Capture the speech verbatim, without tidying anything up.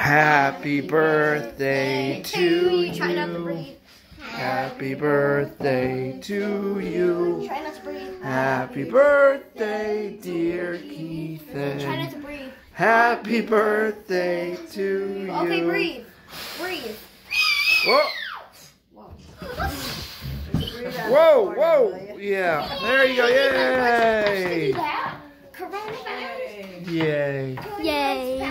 Happy birthday to you. Try not to breathe. Happy birthday to you. Try not to breathe. Happy birthday, dear Try not Ethan. to breathe. Happy birthday to you. Okay, breathe. Breathe. Whoa, whoa, whoa. Yeah, there you go. Yay. Coronavirus. Yay. Yay.